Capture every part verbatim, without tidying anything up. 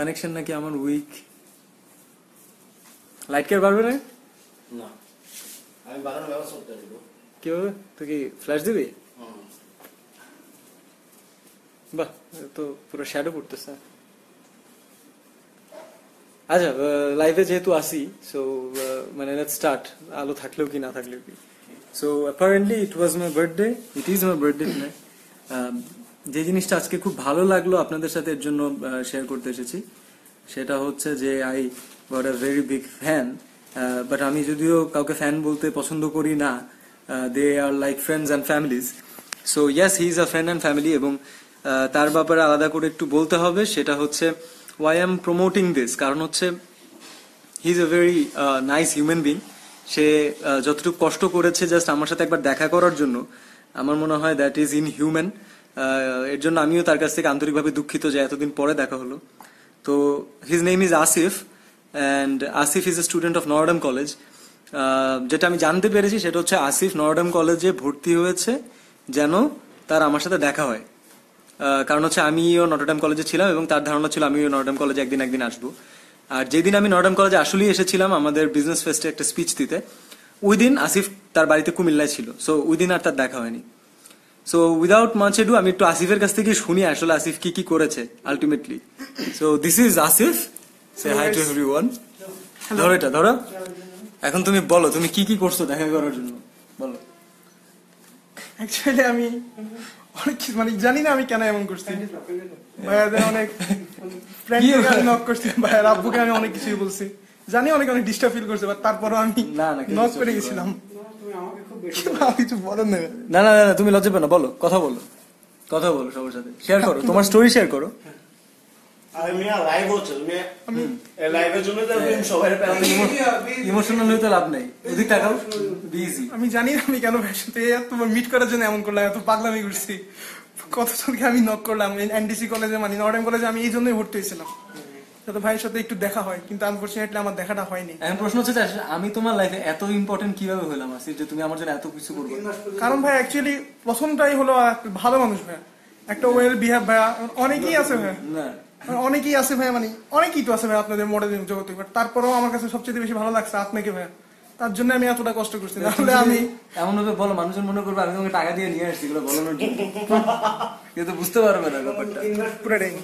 Connection নাকি আমার week? Light care পারবে না? না, আমি বাগানের ব্যবস্থা করতে দিব। কি হবে? তুই কি ফ্ল্যাশ দিবি? বাহ, তো পুরো শ্যাডো পড়তেছে। আচ্ছা, লাইভে যেহেতু আসি, সো মানে লেটস স্টার্ট, আলো থাকলেও কি না থাকলেও কি। So apparently it was my birthday, it is my birthday today. যে জিনিসটা আজকে খুব ভালো লাগলো আপনাদের সাথে এর জন্য শেয়ার করতে এসেছি, সেটা হচ্ছে যে I got a very big fan. But আমি যদিও কাউকে ফ্যান বলতে পছন্দ করি না, they are like friends and families. So yes, he is a friend and family. এবং তার ব্যাপারে আলাদা করে একটু বলতে হবে, সেটা হচ্ছে why I am promoting this, কারণ হচ্ছে he is a very nice human being. সে যতটুকু কষ্ট করেছে জাস্ট আমার সাথে একবার দেখা করার জন্য, আমার মনে হয় দ্যাট ইজ ইন হিউম্যান। এর জন্য আমিও তার কাছ থেকে আন্তরিকভাবে দুঃখিত যে এতদিন পরে দেখা হলো। তো his name is Asif, and Asif is a student of Notre Dame college. যেটা আমি জানতে পেরেছি সেটা হচ্ছে আসিফ নরডাম কলেজে ভর্তি হয়েছে যেন তার আমার সাথে দেখা হয়। কারণ হচ্ছে আমিও নটরডেম কলেজে ছিলাম এবং তার ধারণা ছিল আমিও নটরডেম কলেজে একদিন একদিন আসবো। আর যেদিন আমি নটরডেম কলেজে আসলেই এসেছিলাম আমাদের বিজনেস ফেস্টে একটা স্পিচ দিতে, ওই দিন আসিফ তার বাড়িতে কুমিল্লায় ছিল। সো ওই দিন আর তার দেখা হয়নি। সো উইদাউট মাচ এডু আমি একটু আসিফের কাছ থেকে শুনি আসলে আসিফ কি কি করেছে ultimately. So this is Asif, সে হাই টু এভরিওয়ান। ধরো এটা, ধরো। এখন তুমি বলো তুমি কি কি করছো দেখা করার জন্য, বলো। অ্যাকচুয়ালি আমি অনেক কিছু মানে জানি না আমি কেন এমন করছি। ভাইয়াদের অনেক ফ্রেন্ডকে আমি নক করছি, ভাইয়ার আব্বুকে আমি অনেক কিছুই বলছি, জানি অনেক অনেক ডিস্টার্ব ফিল করছে, বাট তারপরও আমি নক করে গেছিলাম। কিছু বলেন না। না না না, তুমি লজ্জা পেও না, বলো, কথা বলো, কথা বলো, সবার সাথে শেয়ার করো, তোমার স্টোরি শেয়ার করো। ইমোশনাল হইতে লাভ নাই, ওদিক তাকাও, বিজি। আমি জানি না আমি কেন ভাইয়ের সাথে তোমার মিট করার জন্য এমন করলাম, এত পাগলামি করছি। কতজনকে আমি নক করলাম এনডিসি কলেজে, মানে নরডাম কলেজে আমি এই জন্যই ভর্তি হয়েছিলাম, যাতে ভাইয়ের সাথে একটু দেখা হয়, কিন্তু আনফরচুনেটলি আমার দেখাটা হয়নি। এখন প্রশ্ন হচ্ছে যে আমি তোমার লাইফে এত ইম্পর্টেন্ট কিভাবে হলাম আসিফ, যে তুমি আমার জন্য এত কিছু করবে? কারণ ভাই অ্যাকচুয়ালি প্রথমটাই হলো ভালো মানুষ ভাইয়া, একটা ওয়েল বিহেভ ভাইয়া। অনেকেই আছে ভাইয়া, অনেকেই আছে ভাইয়া, মানে অনেকেই তো আছে ভাই আপনাদের মডেলিং জগতে, বাট তারপরেও আমার কাছে সবচেয়ে বেশি ভালো লাগছে আপনাকে ভাইয়া, তার জন্য আমি এতটা কষ্ট করছি। তাহলে আমি এমন ভাবে বলো মানুষজন মনে করবে আমি তোমাকে টাকা দিয়ে নিয়ে আসছি এগুলো বলানোর জন্য, কিন্তু বুঝতে পারবে না ব্যাপারটা পুরোটাই।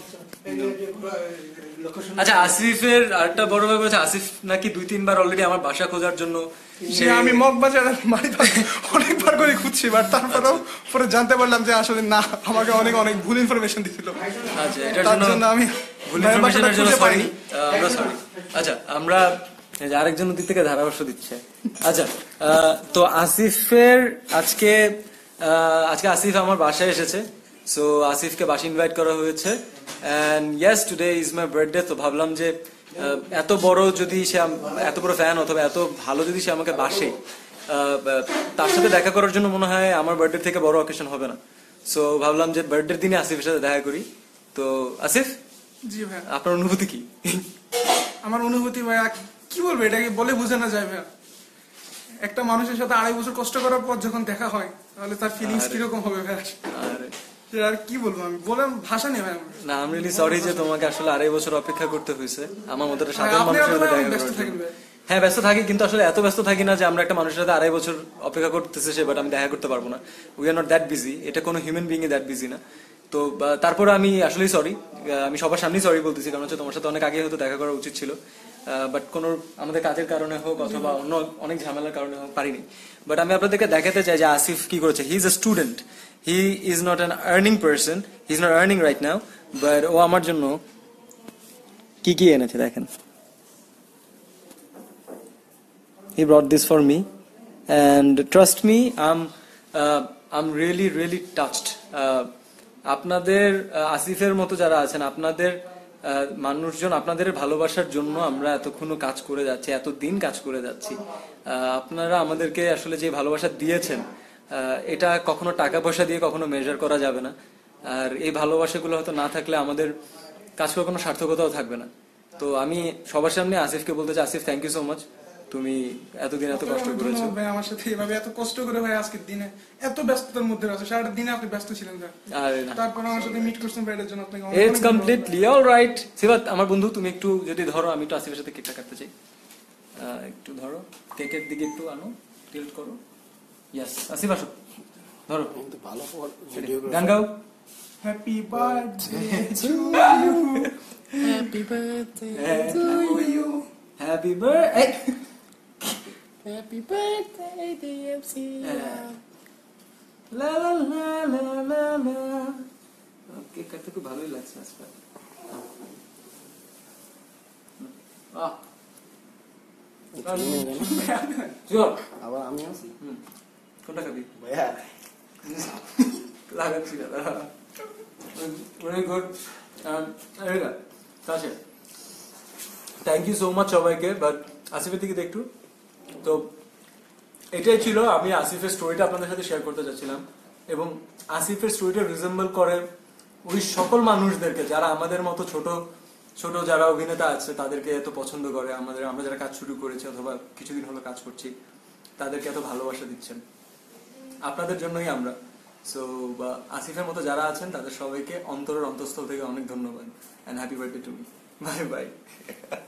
আচ্ছা, আসিফের আরেকটা বড় ব্যাপার হচ্ছে আসিফ নাকি দুই তিনবার অলরেডি আমার বাসা খোঁজার জন্য, সে আমি মগবাজার অনেকবার করে খুঁজছি, বাট তারপরেও পরে জানতে পারলাম যে আসলে না, আমাকে অনেক অনেক ভুল ইনফরমেশন দিছিল। আচ্ছা, এটার জন্য আমি ভুল ইনফরমেশনের জন্য সরি, আমরা সরি। আচ্ছা, আমরা আরেকজন দিক থেকে ধারাভাষ্য দিচ্ছে। আচ্ছা, তো আসিফের আজকে আজকে আসিফ আমার বাসায় এসেছে। সো আসিফকে বাসে ইনভাইট করা হয়েছে, and yes today is my birthday. তো ভাবলাম যে এত বড় যদি সে এত বড় ফ্যান অথবা এত ভালো যদি সে আমাকে বাসে, তার সাথে দেখা করার জন্য মনে হয় আমার বার্থডে থেকে বড় অকেশন হবে না। সো ভাবলাম যে বার্থডের দিনে আসিফের সাথে দেখা করি। তো আসিফ, জি ভাই, আপনার অনুভূতি কি? আমার অনুভূতি ভাইয়া কি বলবো, এটাকে বলে বোঝানো যায় ভাইয়া। একটা মানুষের সাথে আড়াই বছর কষ্ট করার পর যখন দেখা হয়, তাহলে তার ফিলিংস কিরকম হবে ভাইয়া, আর কি বলবো, আমি বলে ভাষা নেই ভাই। না, আমি রিয়েলি সরি যে তোমাকে আসলে আড়াই বছর অপেক্ষা করতে হয়েছে আমার মতো একটা সাধারণ মানুষের সাথে দেখা করার। হ্যাঁ, ব্যস্ত থাকি, কিন্তু আসলে এত ব্যস্ত থাকি না যে আমরা একটা মানুষের সাথে আড়াই বছর অপেক্ষা করতেছে সে, বাট আমি দেখা করতে পারবো না। We are not that busy, এটা কোনো হিউম্যান বিং এ দ্যাট বিজি না। তো তারপরে আমি আসলেই সরি, আমি সবার সামনেই সরি বলতেছি, কারণ হচ্ছে তোমার সাথে অনেক আগে হয়তো দেখা করা উচিত ছিল, বাট কোনো আমাদের কাজের কারণে হোক অথবা অন্য অনেক ঝামেলার কারণে হোক পারিনি। বাট আমি আপনাদেরকে দেখাতে চাই যে আসিফ কি করেছে। He is a student, he is not an earning person, he is not earning right now, but ও আমার জন্য কি কি এনেছে দেখেন। He brought this for me, and trust me, I'm uh, I'm really really touched. Uh, আপনাদের আসিফের মতো যারা আছেন, আপনাদের মানুষজন, আপনাদের ভালোবাসার জন্য আমরা এতক্ষণ কাজ করে যাচ্ছি, এতদিন কাজ করে যাচ্ছি। আপনারা আমাদেরকে আসলে যে ভালোবাসা দিয়েছেন, এটা কখনো টাকা পয়সা দিয়ে কখনো মেজার করা যাবে না। আর এই ভালোবাসাগুলো হয়তো না থাকলে আমাদের কাজ করে কোনো সার্থকতাও থাকবে না। তো আমি সবার সামনে আসিফকে বলতে চাই, Asif thank you so much. তুমি এতদিন এত কষ্ট করেছো। ধন্যবাদ ভাই আমার সাথে এভাবে এত কষ্ট করে ভাই আজকের দিনে এত ব্যস্ততার মধ্যে আছে, সারাটা দিনে আপনি ব্যস্ত ছিলেন ভাই, আরে না, তারপর আমার সাথে মিট করছেন ভাই, এটার জন্য আপনাকে অনেক ইটস অনেক কমপ্লিটলি অলরাইট। সিবাত আমার বন্ধু, তুমি একটু যদি ধরো, আমি একটু আসিফের সাথে কেকটা কাটতে চাই। আহ, একটু ধরো, কেকের দিকে একটু আনো, টিল্ট করো। ইয়েস, আসিফ আসো, ধরো, কিন্তু ভালো ভিডিও গান গাও। Happy birthday to you, happy birthday to you, happy birthday. Happy birthday DMC. লা লা লা লা লা লা। কেক কাটতে খুব ভালোই লাগছে আজকে। আহ চল, আবার আমি আছি হুম, কোনটা খাবি? ভাইয়া। লাগাচ্ছি দাদা, ভেরি গুড। তাছে থ্যাংক ইউ সো মাচ সবাইকে। বাট আসিফের দিকে একটু, তো এটাই ছিল, আমি আসিফের স্টোরিটা আপনাদের সাথে শেয়ার করতে চাচ্ছিলাম। এবং আসিফের স্টোরিটা রিজেম্বল করে ওই সকল মানুষদেরকে যারা আমাদের মতো ছোট ছোট যারা অভিনেতা আছে, তাদেরকে এত পছন্দ করে, আমাদের আমরা যারা কাজ শুরু করেছি অথবা কিছুদিন হলো কাজ করছি, তাদেরকে এত ভালোবাসা দিচ্ছেন, আপনাদের জন্যই আমরা। সো আসিফের মতো যারা আছেন তাদের সবাইকে অন্তরের অন্তঃস্থল থেকে অনেক ধন্যবাদ। And happy birthday to me. Bye by.